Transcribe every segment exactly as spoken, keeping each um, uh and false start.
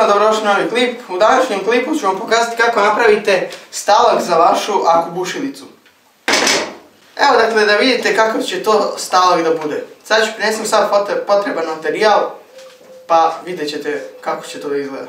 dobrodošli na novi klip. U današnjem klipu ću vam pokazati kako napravite stalak za vašu akubušilicu. Evo dakle da vidite kako će to stalak da bude. Sad ću prinesem sad potreban materijal, pa vidjet ćete kako će to da izgleda.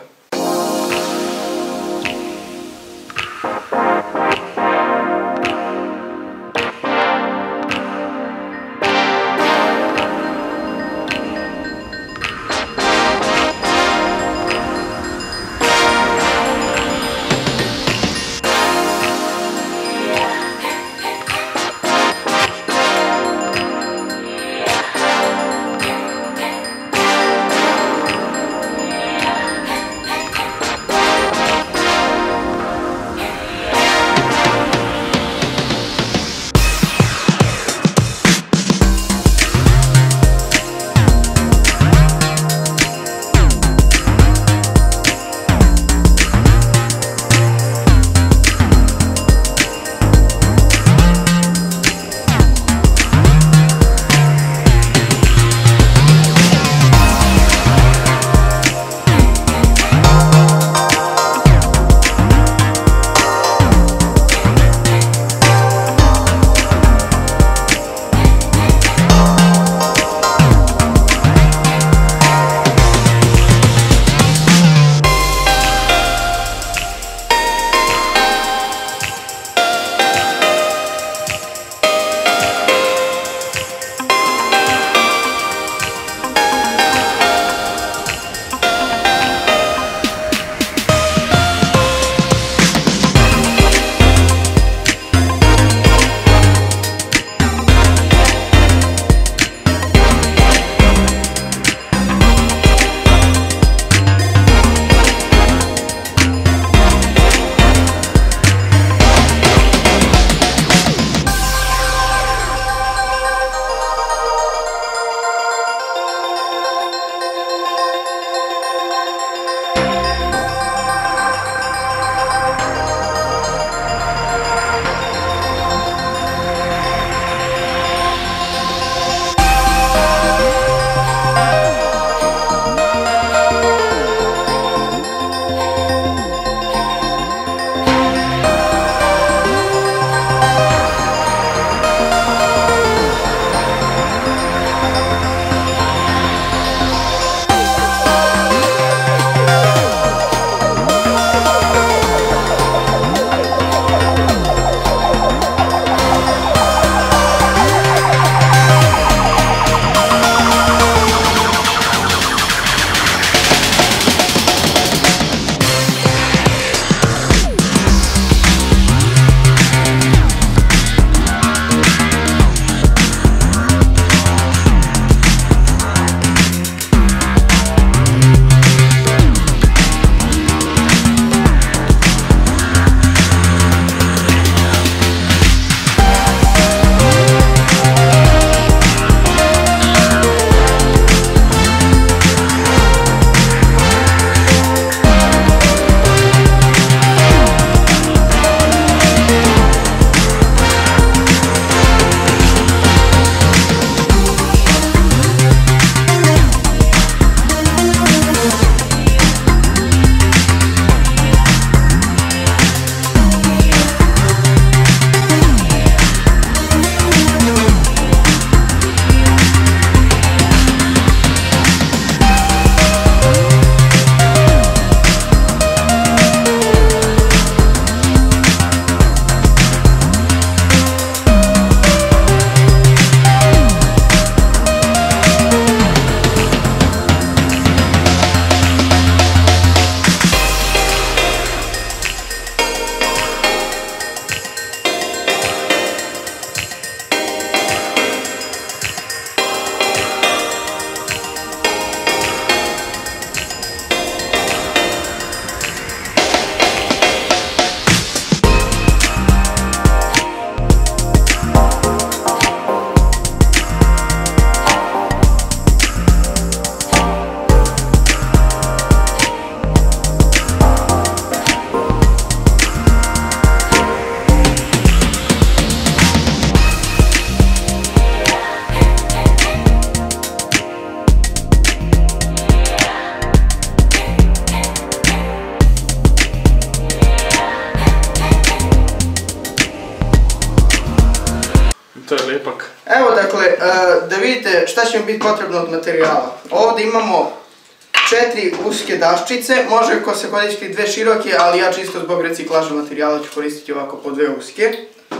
to je lijepak. Evo dakle, da vidite šta će mi biti potrebno od materijala. Ovdje imamo četiri uske daščice, može ko se koristiti dve široke, ali ja čisto zbog reciklaža materijala ću koristiti ovako po dve uske.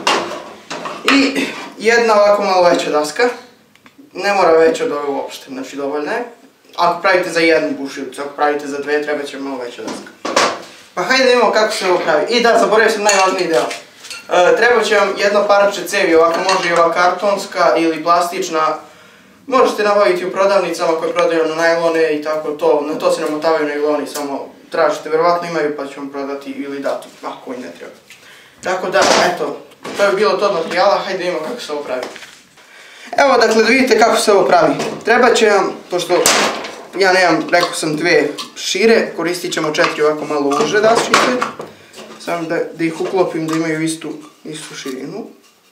I jedna ovako malo veća daska. Ne mora veća od ove uopšte, znači dovoljna je. Ako pravite za jednu bušilicu, ako pravite za dve, treba će malo veća daska. Pa hajde da vidimo kako se ovo pravi. I da, zaboravio sam najvažniji deo. E, treba će vam jedno parače cevi, ovako može i ova kartonska ili plastična. Možete nabaviti u prodavnicama koje prodaju na najlone i tako to, na to se namotavaju najloni, samo tražite, verovatno imaju pa ću vam prodati ili dati, ako i ne treba. Tako da, eto, to je bilo to od materijala, hajde da vidimo kako se ovo pravi. Evo dakle da vidite kako se ovo pravi. Treba će vam, pošto ja nemam, rekao sam dve šire, koristit ćemo četiri ovako malo uže daščice. Samo da, da ih uklopim da imaju istu, istu širinu.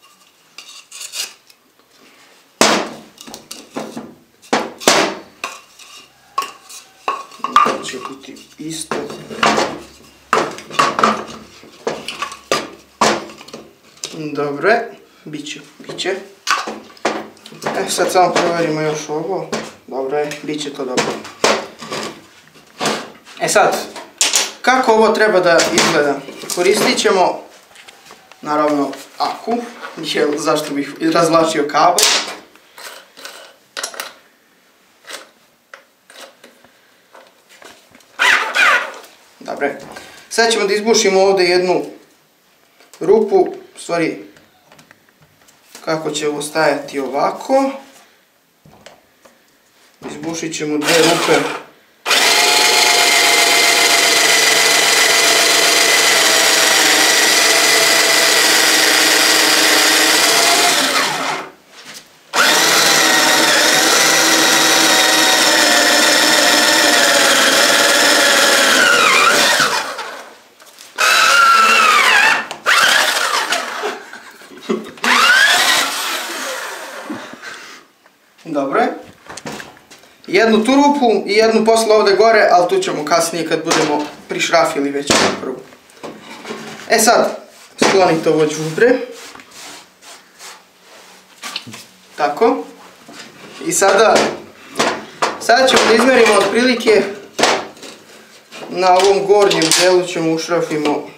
Će biti isto. Dobro, bit će, bit će. E, sad samo provjerimo još ovo. Dobro je, bit će to dobro. E sad, kako ovo treba da izgleda? Koristit ćemo, naravno, aku, jer zašto bih razvlačio kabel. Dobre, sad ćemo da izbušimo ovdje jednu rupu, u stvari, kako će ovo stajati ovako. Izbušit ćemo dve rupe. Dobro je. Jednu tu rupu i jednu posle ovdje gore, ali tu ćemo kasnije kad budemo prišrafili već prvu. E sad, sklonite ovo đubre. Tako. I sada, sada ćemo da izmerimo otprilike na ovom gornjem delu ćemo ušrafimo.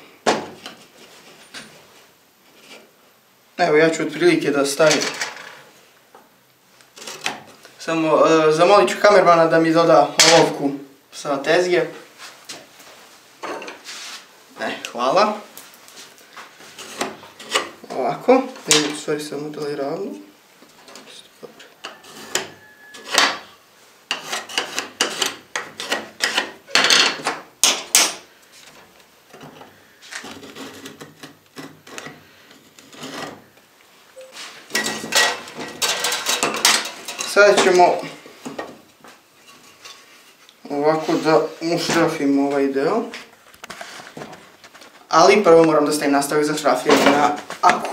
Evo ja ću otprilike da stavim. Samo uh, zamolit ću kamermana da mi doda olovku sa tezge. E, hvala. Ovako, ne mogu stvari samo da li ravno. Sada ćemo ovako da ušrafimo ovaj deo, ali prvo moram da stavim nastavak za šrafiranje na aku.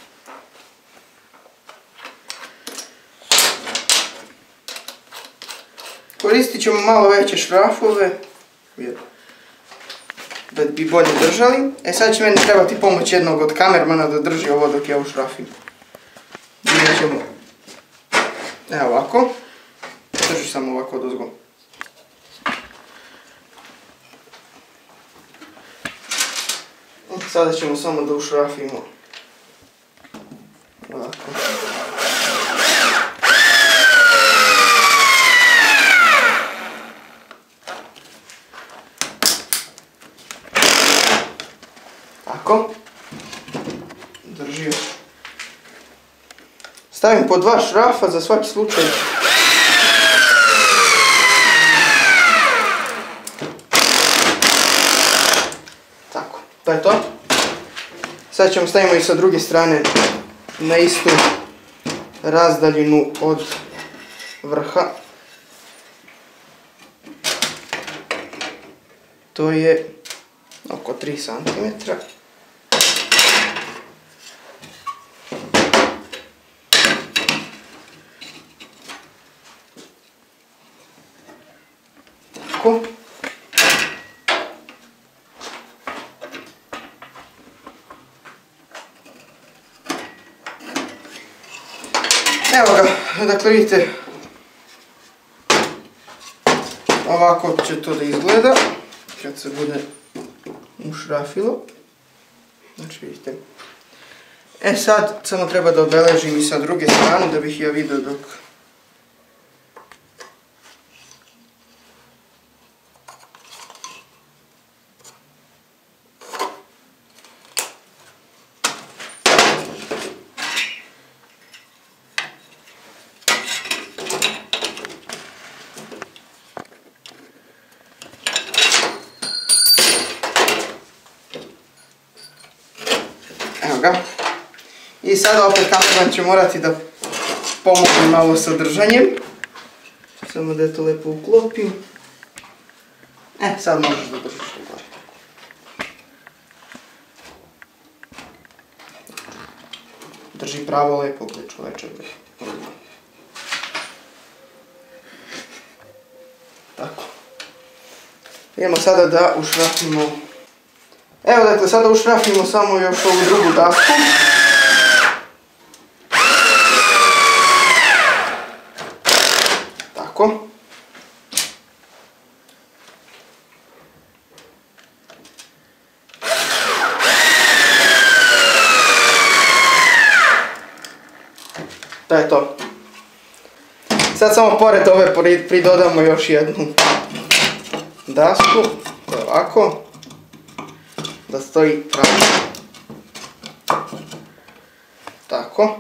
Koristit ćemo malo veće šrafove, da bi bolje držali. E sad će meni trebati pomoć jednog od kamermana da drži ovo dok ja ušrafim. Vidjet ćemo. Evo ovako, drži samo ovako dozgo. Sada ćemo samo da ušrafimo ovako. Tako, drži još. Stavim po dva šrafa za svaki slučaj. Tako, to je to. Sad ćemo stavimo i sa druge strane na istu razdaljinu od vrha. To je oko tri centimetra. Tako. Evo ga, dakle vidite, ovako će to da izgleda kad se bude ušrafilo. Znači vidite. E sad, samo treba da obeležim i sa druge strane da bih ja vidio dok... Evo ga. I sada opet kameran će morati da pomogne malo sa držanjem. Samo da to lepo uklopim. E, sad možeš da držiš to gore. Drži pravo lepo, gle čoveče. Tako. Idemo sada da ušrafimo. Evo dakle, sada ušrafimo samo još ovu drugu dasku. Tako. To je to. Sad samo pored ove pridodamo još jednu dasku. To je ovako. Da stoji pravo. Tako.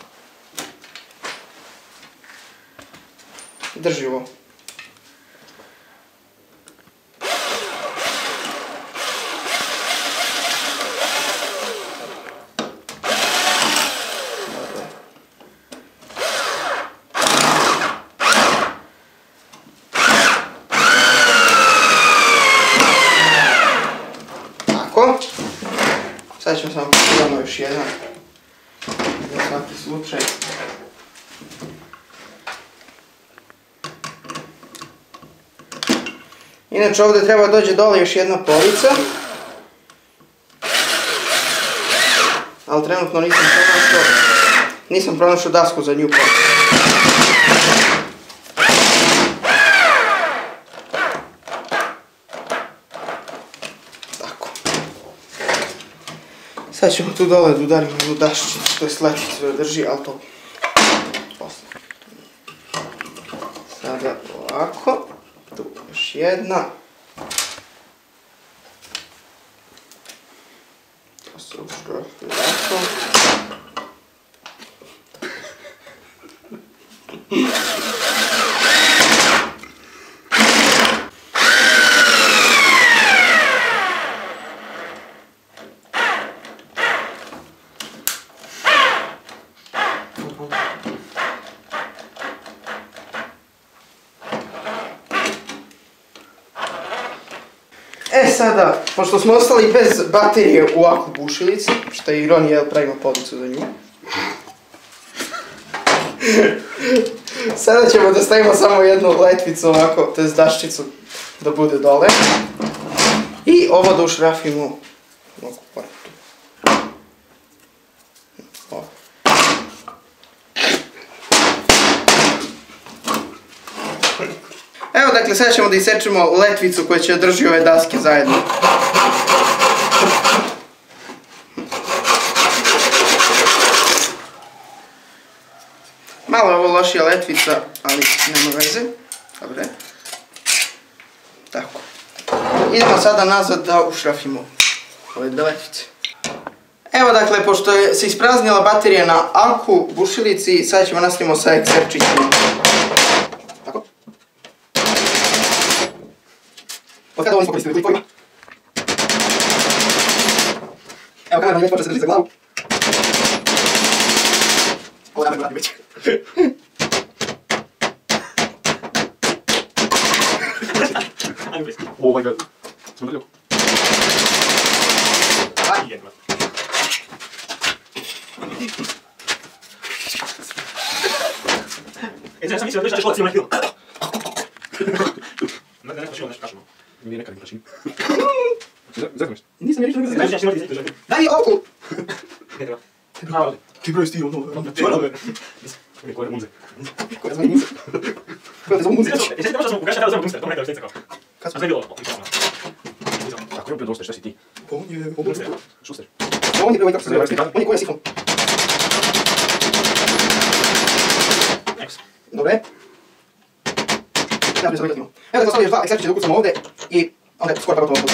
Drži ovo. Tako. Sad ćemo samo pogledamo još jedan. Za svaki slučaj. Inače ovdje treba dođe dole još jedna polica. Ali trenutno nisam pronašao, nisam pronašao dasku za nju policu. Tako. Sad ćemo tu dole da udarimo jednu daščicu, to je sletnicu da drži, ali to posle. Sada ovako. Tu još jedna. To se ušrafi ovako. E sada, pošto smo ostali bez baterije u aku bušilici, što je ironija jer pravimo policu za nju. Sada ćemo da stavimo samo jednu letvicu ovako, to je daščicu da bude dole. I ovo da ušrafimo ovako pored tu. Ovo. Evo dakle, sada ćemo da isečemo letvicu koja će drži ove daske zajedno. Malo je ovo lošija letvica, ali nema veze. Dobre. Tako. Idemo sada nazad da ušrafimo ove dve letvice. Evo dakle, pošto je se ispraznila baterija na aku bušilici, sada ćemo nastavimo sa ekserčićima. Tako. Od kada ovo nismo koristili klipovima. Evo kamera već počne se drži za glavu. Ovo dame gledati već. Oh my god. Смотри. Офигенно. Это я сам себе даже школа снимать фильм. Надо начать нашу кашу. Мне на камеру прочим. Закроешь. Не смотри, что ты знаешь. Дай оку! Ты прости, он. Koje je munze? Koje zove munze? Koje te zove munze? Jesi ti možda sam ugašao da zove munze, to mi rekao što je cekao. Kad A sve je bilo? Ako je bio dosta, šta si ti? On je... Munze, šuster. On je, kako se zove, on je koja sifon. Eks. Dobre. Ja bi se vidjeti. Evo da stavlješ dva ekserčića da ukucamo ovdje i onda je skoro pa gotovo.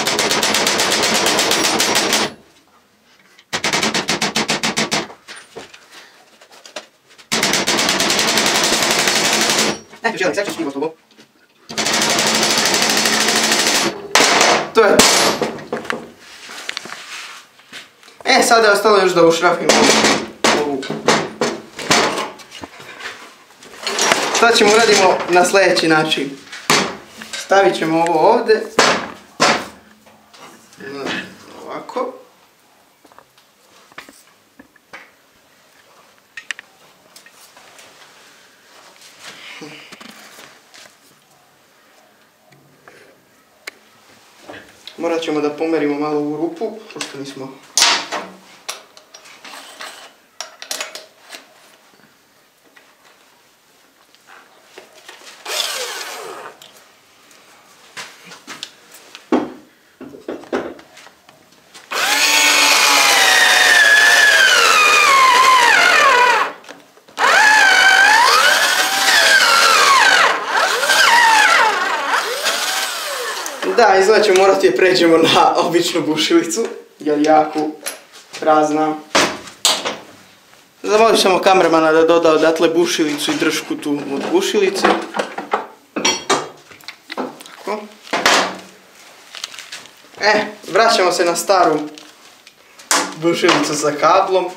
E, još jedan ekserčić i gotovo. To je. E, sada je ostalo još da ušrafimo ovu. Sad ćemo uradimo na sljedeći način. Stavit ćemo ovo ovdje. Ovako. Morat ćemo da pomerimo malo u rupu, pošto nismo... Da, izgleda ćemo morati je pređemo na običnu bušilicu, jer jako prazna. Zamolit ćemo kamermana da doda odatle bušilicu i držku tu od bušilice. Tako. E, vraćamo se na staru bušilicu sa kablom.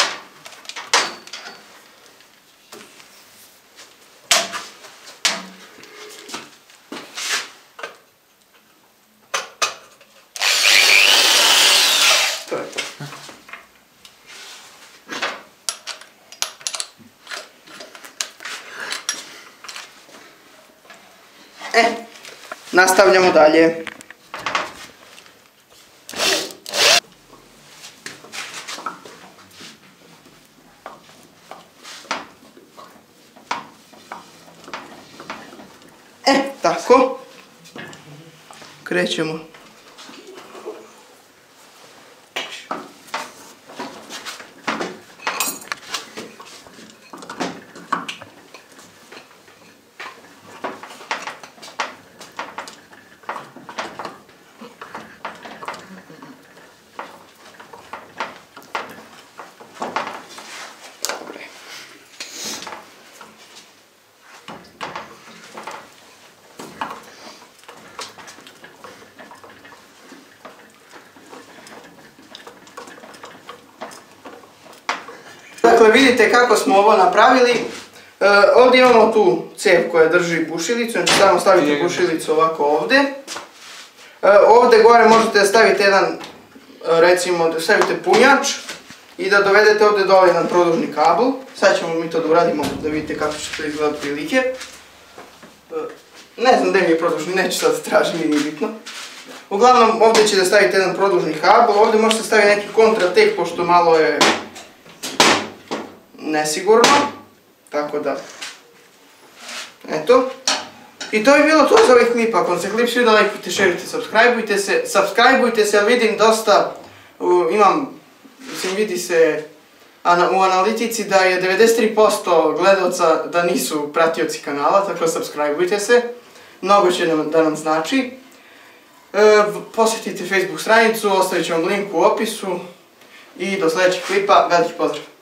E, nastavljamo dalje. E, tako. Krećemo. Dakle, vidite kako smo ovo napravili. E, ovdje imamo tu cijev koja drži bušilicu, znači samo stavite bušilicu ovako ovdje. E, ovdje gore možete staviti jedan, recimo da stavite punjač i da dovedete ovdje dole jedan produžni kabel. Sad ćemo mi to da uradimo da vidite kako će to izgledati prilike. E, ne znam gdje mi je produžni, neću sad tražiti, nije bitno. Uglavnom ovdje ćete staviti jedan produžni kabel, ovdje možete staviti neki kontratek pošto malo je nesigurno, tako da, eto. I to je bilo to za ovaj klip. Ako vam se klip svidio, lajkujte, šerujte, subscribeujte se, subscribeujte se, jer vidim dosta, uh, imam, mislim vidi se ana, u analitici da je devedeset tri posto gledalca da nisu pratioci kanala, tako da subscribeujte se, mnogo će nam, da nam znači. Uh, posjetite Facebook stranicu, ostavit ću vam link u opisu i do sljedećeg klipa, veliki pozdrav!